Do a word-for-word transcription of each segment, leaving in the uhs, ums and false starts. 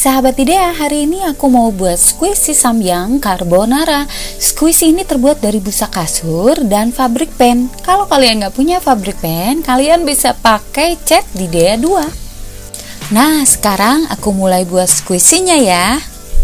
sahabat Idea, hari ini aku mau buat squishy samyang carbonara. Squishy ini terbuat dari busa kasur dan fabric pen. Kalau kalian nggak punya fabric pen, kalian bisa pakai cat Idea dua. Nah, sekarang aku mulai buat squishy-nya ya.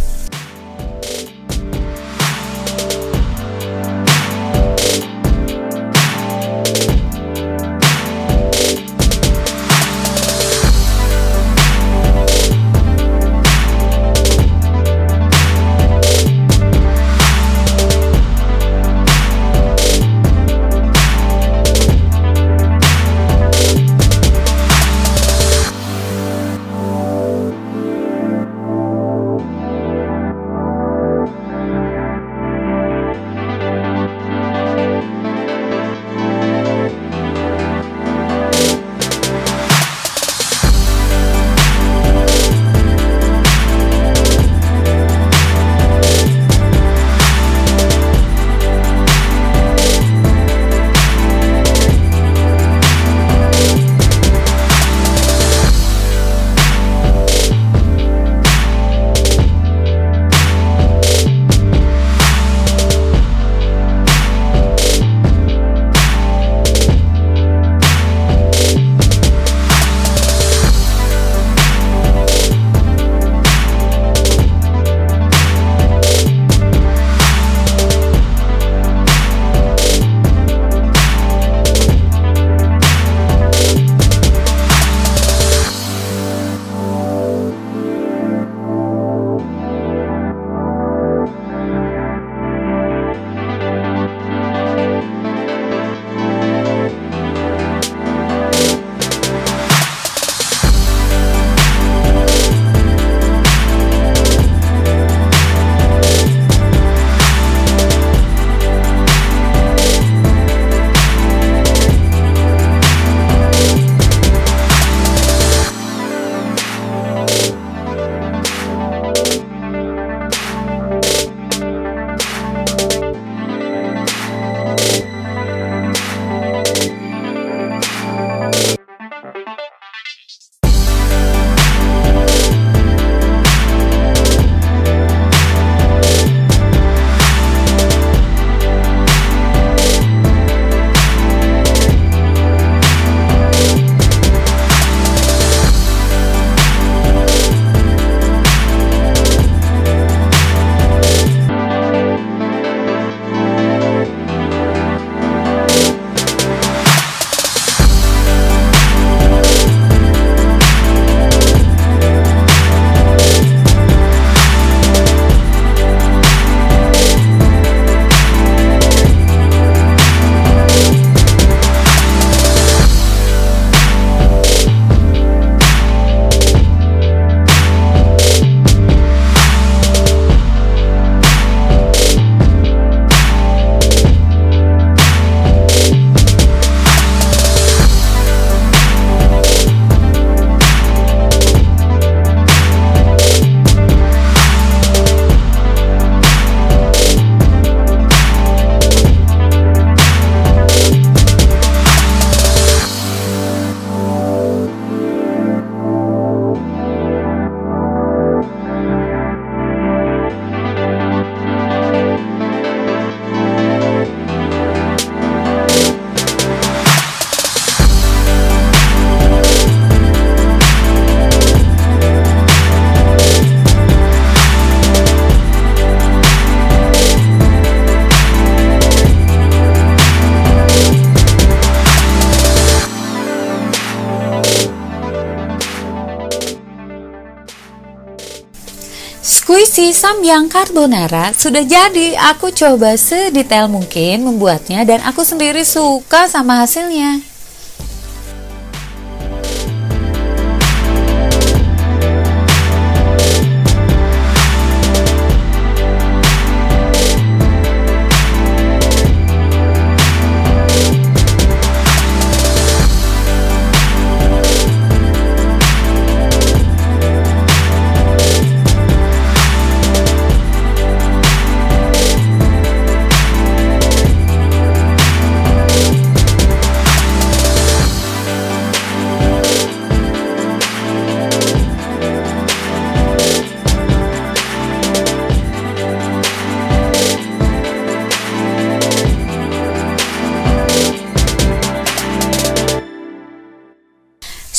Squishy samyang carbonara sudah jadi. Aku coba sedetail mungkin membuatnya dan aku sendiri suka sama hasilnya.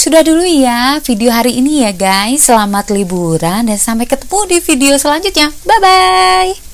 sudah dulu ya video hari ini ya guys. Selamat liburan dan sampai ketemu di video selanjutnya. Bye bye.